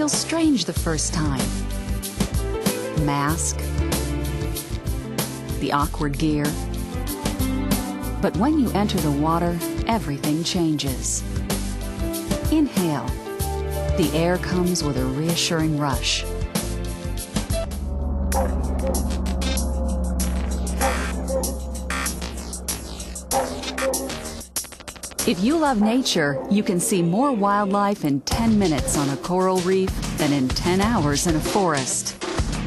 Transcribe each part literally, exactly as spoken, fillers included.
feel strange the first time. Mask, the awkward gear. But when you enter the water, everything changes. Inhale. The air comes with a reassuring rush. If you love nature, you can see more wildlife in ten minutes on a coral reef than in ten hours in a forest.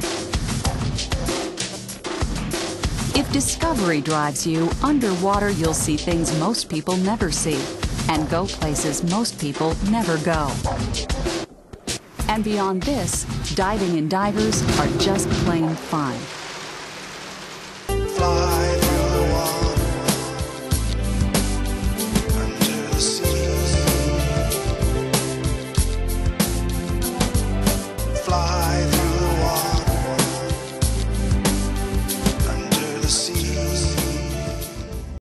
If discovery drives you, underwater you'll see things most people never see and go places most people never go. And beyond this, diving and divers are just plain fun.